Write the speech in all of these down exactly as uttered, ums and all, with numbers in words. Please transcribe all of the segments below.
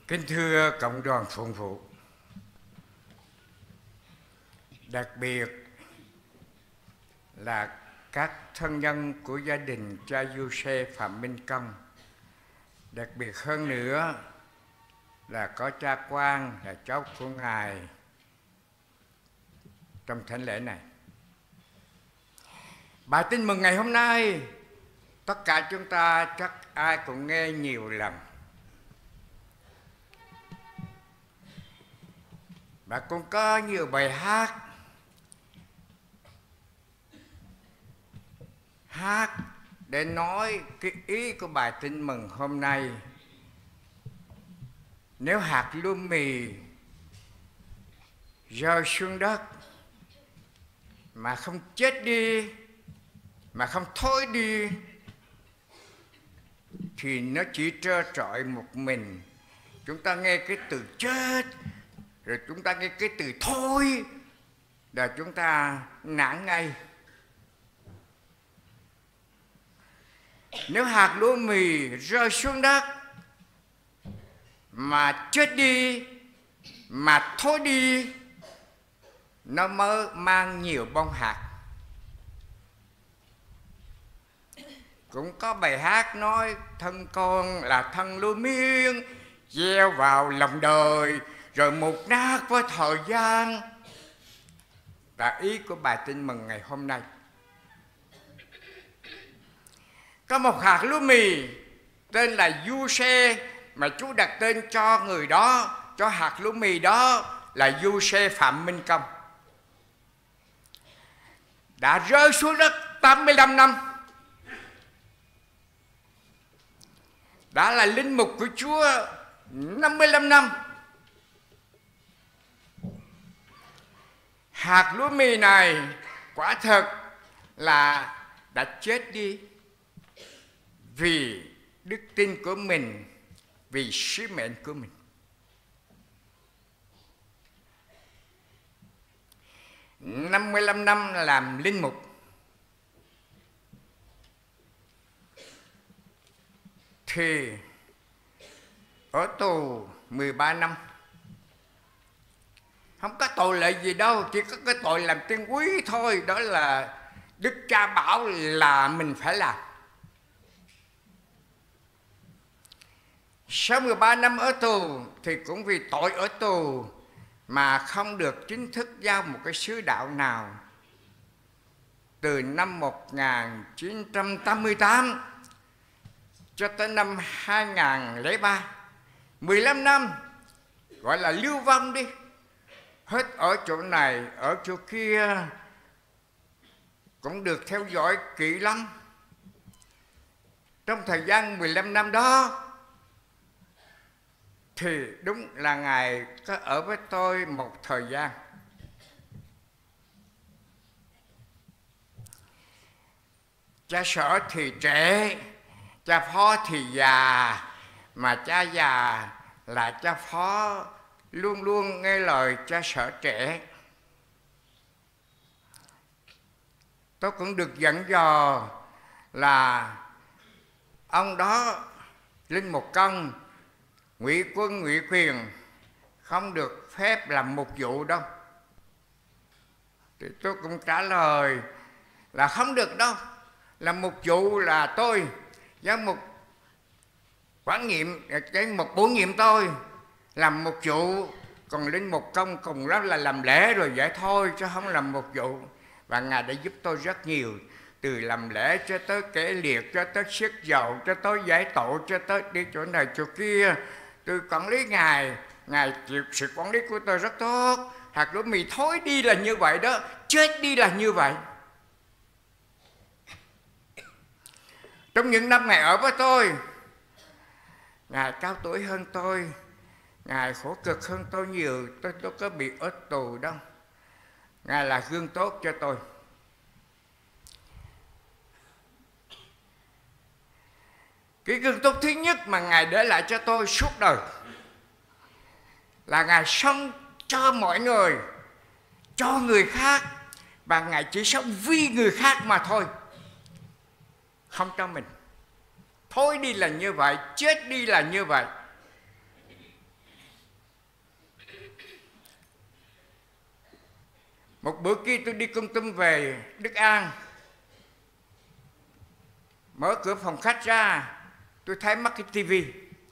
Kính thưa cộng đoàn phụng vụ, đặc biệt là các thân nhân của gia đình cha Giuse Phạm Minh Công, đặc biệt hơn nữa là có cha Quang là cháu của Ngài trong thánh lễ này. Bài tin mừng ngày hôm nay tất cả chúng ta chắc ai cũng nghe nhiều lần. Và cũng có nhiều bài hát hát để nói cái ý của bài tin mừng hôm nay. Nếu hạt lúa mì rơi xuống đất mà không chết đi, mà không thối đi, thì nó chỉ trơ trọi một mình. Chúng ta nghe cái từ chết, rồi chúng ta nghe cái từ thôi, là chúng ta nản ngay. Nếu hạt lúa mì rơi xuống đất mà chết đi, mà thôi đi, nó mới mang nhiều bông hạt. Cũng có bài hát nói thân con là thân lúa miếng gieo vào lòng đời rồi mục nát với thời gian. Và ý của bài tin mừng ngày hôm nay, có một hạt lúa mì tên là Giuse, mà Chúa đặt tên cho người đó, cho hạt lúa mì đó là Giuse Phạm Minh Công, đã rơi xuống đất tám mươi lăm năm, đã là linh mục của Chúa năm mươi lăm năm. Hạt lúa mì này quả thật là đã chết đi vì đức tin của mình, vì sứ mệnh của mình. năm mươi lăm năm làm linh mục, thì ở tù mười ba năm. Không có tội lệ gì đâu, chỉ có cái tội làm tiên quý thôi. Đó là Đức Cha bảo là mình phải làm. Sau mười ba năm ở tù thì cũng vì tội ở tù mà không được chính thức giao một cái sứ đạo nào. Từ năm một nghìn chín trăm tám mươi tám cho tới năm hai nghìn không trăm lẻ ba, mười lăm năm gọi là lưu vong đi, hết ở chỗ này ở chỗ kia, cũng được theo dõi kỹ lắm. Trong thời gian mười lăm năm đó thì đúng là Ngài có ở với tôi một thời gian. Cha Sở thì trẻ, cha Phó thì già, mà cha già là cha Phó luôn luôn nghe lời cha Sở trẻ. Tôi cũng được dặn dò là ông đó, linh mục công, ngụy quân ngụy quyền, không được phép làm mục vụ đâu. Thì tôi cũng trả lời là không được đâu. Làm mục vụ là tôi, giám mục quản nhiệm, cái một bổ nhiệm tôi làm mục vụ, còn linh mục công cùng lắm là làm lễ rồi vậy thôi, chứ không làm mục vụ. Và Ngài đã giúp tôi rất nhiều, từ làm lễ cho tới kể liệt, cho tới xiết dầu, cho tới giải tội, cho tới đi chỗ này chỗ kia. Tôi quản lý Ngài, Ngài chịu sự quản lý của tôi rất tốt. Hạt lúa mì thối đi là như vậy đó, chết đi là như vậy. Trong những năm Ngài ở với tôi, Ngài cao tuổi hơn tôi, Ngài khổ cực hơn tôi nhiều. Tôi đâu có bị ở tù đâu. Ngài là gương tốt cho tôi. Cái gương tốt thứ nhất mà Ngài để lại cho tôi suốt đời là Ngài sống cho mọi người, cho người khác, và Ngài chỉ sống vì người khác mà thôi, không cho mình. Thôi đi là như vậy, chết đi là như vậy. Một bữa kia tôi đi Kon Tum về Đức An, mở cửa phòng khách ra, tôi thấy mất cái tivi,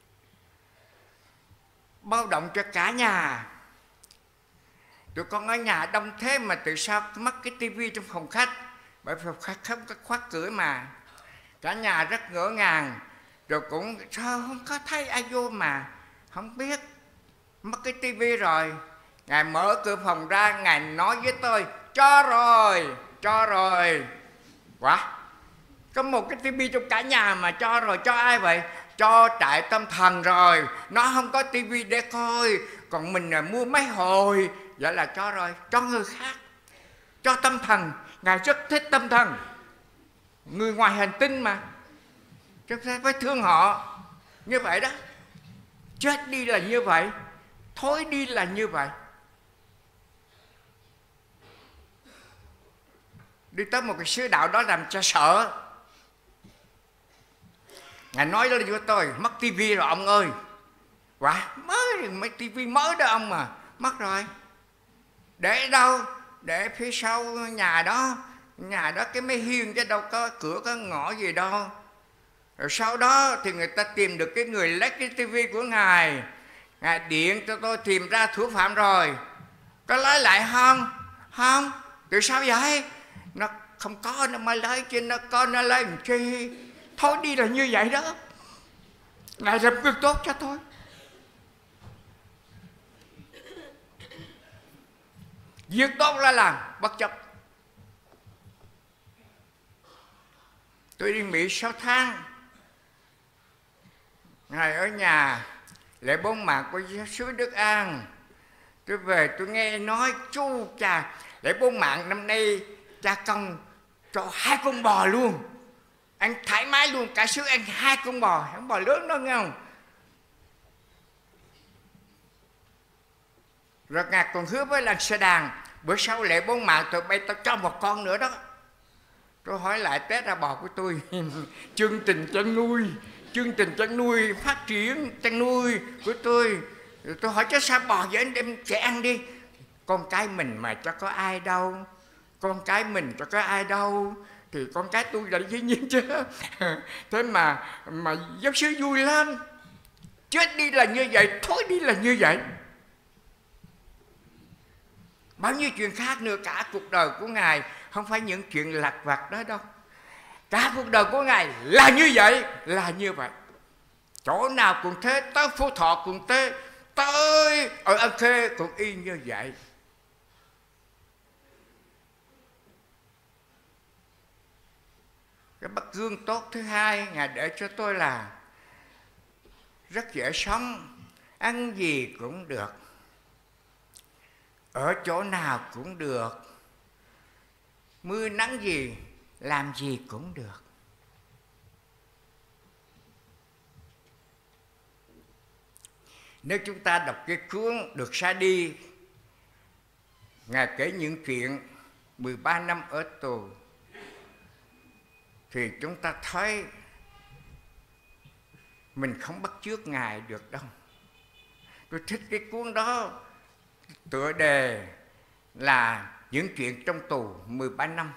báo động cho cả nhà. Tụi con ở nhà đông thế mà từ sao mất cái tivi trong phòng khách? Bởi phòng khách không có khóa cửa mà. Cả nhà rất ngỡ ngàng, rồi cũng sao không có thấy ai vô mà không biết mất cái tivi rồi. Ngài mở cửa phòng ra, Ngài nói với tôi: cho rồi, cho rồi. Quá, có một cái tivi trong cả nhà mà cho rồi. Cho ai vậy? Cho trại tâm thần rồi. Nó không có tivi để coi, còn mình là mua mấy hồi. Vậy là cho rồi, cho người khác, cho tâm thần. Ngài rất thích tâm thần, người ngoài hành tinh mà, chúng ta phải thương họ như vậy đó. Chết đi là như vậy, thối đi là như vậy. Đi tới một cái sứ đạo đó làm cho sợ. Ngài nói đó với tôi: mất tivi rồi ông ơi. Quả mới mấy tivi mới đó ông mà mất rồi. Để đâu? Để phía sau nhà đó. Nhà đó cái mấy hiên chứ đâu có cửa có ngõ gì đâu. Rồi sau đó thì người ta tìm được cái người lấy cái tivi của Ngài. Ngài điện cho tôi tìm ra thủ phạm rồi. Có lấy lại không? Không. Tại sao vậy? Nó không có nó mới lấy, chứ nó có nó lấy làm chi. Thôi đi là như vậy đó. Ngài làm việc tốt cho tôi. Việc tốt là làm bất chấp. Tôi đi Mỹ sáu tháng. Ngài ở nhà lễ bốn mạng của giáo xứ Đức An. Tôi về tôi nghe nói: chú cha, lễ bốn mạng năm nay cha công cho hai con bò luôn. Anh thoải mái luôn, cả xứ ăn hai con bò, con bò lớn đó nghe không? Rồi Ngài còn hứa với làng Sa Đàn: bữa sau lễ bốn mạng tụi bay tao cho một con nữa đó. Tôi hỏi lại Tết ra bò của tôi. Chương trình chăn nuôi, chương trình chăn nuôi, phát triển chăn nuôi của tôi. Rồi tôi hỏi: chứ sao bò vậy anh đem trẻ ăn đi? Con cái mình mà cho có ai đâu, con cái mình cho có ai đâu, thì con cái tôi là dĩ nhiên chứ. Thế mà mà giáo sư vui lắm. Chết đi là như vậy, thối đi là như vậy. Bao nhiêu chuyện khác nữa. Cả cuộc đời của Ngài không phải những chuyện lặt vặt đó đâu. Cả cuộc đời của Ngài là như vậy, là như vậy. Chỗ nào cũng thế, tới Phú Thọ cũng thế, tới ở An Khê cũng y như vậy. Cái bức gương tốt thứ hai Ngài để cho tôi là rất dễ sống, ăn gì cũng được, ở chỗ nào cũng được, mưa nắng gì làm gì cũng được. Nếu chúng ta đọc cái cuốn Được Sai Đi, Ngài kể những chuyện mười ba năm ở tù, thì chúng ta thấy mình không bắt chước Ngài được đâu. Tôi thích cái cuốn đó, tựa đề là Những chuyện trong tù mười ba năm.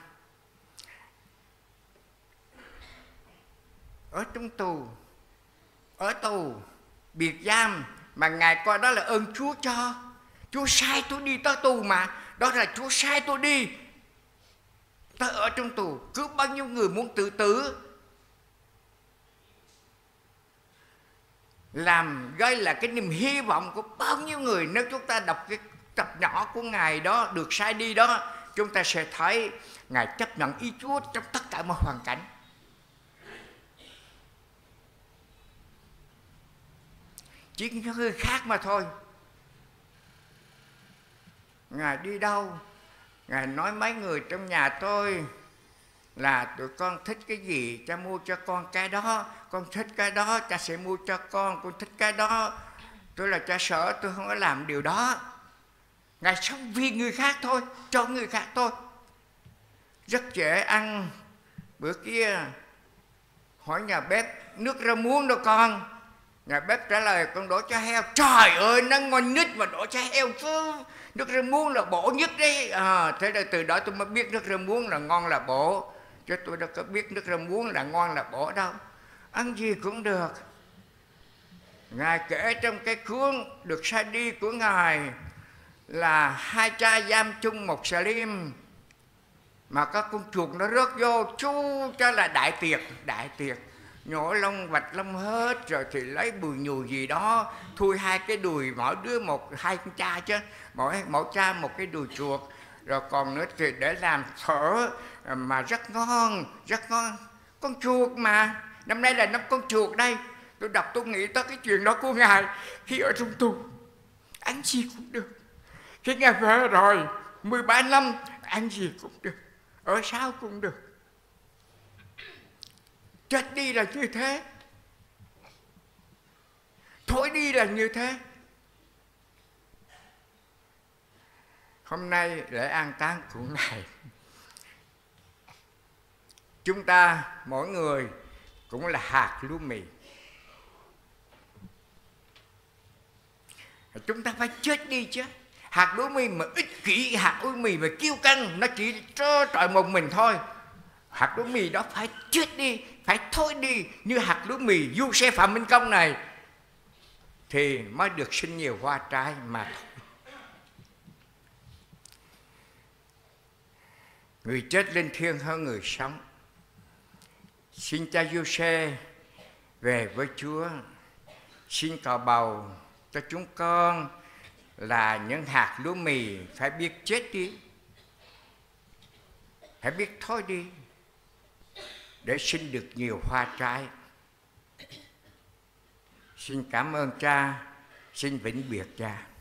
Ở trong tù, ở tù, biệt giam, mà Ngài coi đó là ơn Chúa cho. Chúa sai tôi đi tới tù mà, đó là Chúa sai tôi đi. Tôi ở trong tù, cứ bao nhiêu người muốn tự tử, làm gây là cái niềm hy vọng của bao nhiêu người. Nếu chúng ta đọc cái tập nhỏ của Ngài đó, Được Sai Đi đó, chúng ta sẽ thấy Ngài chấp nhận ý Chúa trong tất cả mọi hoàn cảnh. Chỉ những người khác mà thôi. Ngài đi đâu, Ngài nói mấy người trong nhà tôi là tụi con thích cái gì, cha mua cho con cái đó. Con thích cái đó, cha sẽ mua cho con. Con thích cái đó, tôi là cha sợ tôi không có làm điều đó. Ngài sống vì người khác thôi, cho người khác thôi. Rất dễ ăn. Bữa kia hỏi nhà bếp: nước rau muống đâu con? Nhà bếp trả lời con đổ cho heo. Trời ơi, nó ngon nhất mà đổ cho heo chứ. Nước rau muống là bổ nhất đấy. À, thế là từ đó tôi mới biết nước rau muống là ngon là bổ. Chứ tôi đâu có biết nước rau muống là ngon là bổ đâu. Ăn gì cũng được. Ngài kể trong cái cuốn được sai đi của Ngài là hai cha giam chung một xà lim, mà các con chuột nó rớt vô, chú cho là đại tiệc, đại tiệc. Nhổ lông vạch lông hết rồi thì lấy bùi nhùi gì đó thui hai cái đùi, mỗi đứa một hai con cha chứ, mỗi mỗi cha một cái đùi chuột, rồi còn nữa thì để làm phở mà rất ngon, rất ngon. Con chuột mà, năm nay là năm con chuột đây. Tôi đọc tôi nghĩ tới cái chuyện đó của Ngài khi ở trong tù, ăn gì cũng được. Khi Ngài về rồi mười ba năm ăn gì cũng được, ở sao cũng được. Chết đi là như thế, thôi đi là như thế. Hôm nay lễ an táng của Ngài, chúng ta mỗi người cũng là hạt lúa mì. Chúng ta phải chết đi chứ. Hạt lúa mì mà ích kỷ, hạt lúa mì mà kiêu căng, nó chỉ trơ trọi một mình thôi. Hạt lúa mì đó phải chết đi, phải thôi đi. Như hạt lúa mì du xe Phạm Minh Công này thì mới được sinh nhiều hoa trái mà thôi. Người chết linh thiêng hơn người sống. Xin cha Giuse về với Chúa, xin cầu bầu cho chúng con là những hạt lúa mì phải biết chết đi, phải biết thôi đi, để sinh được nhiều hoa trái. Xin cảm ơn Cha, xin vĩnh biệt Cha.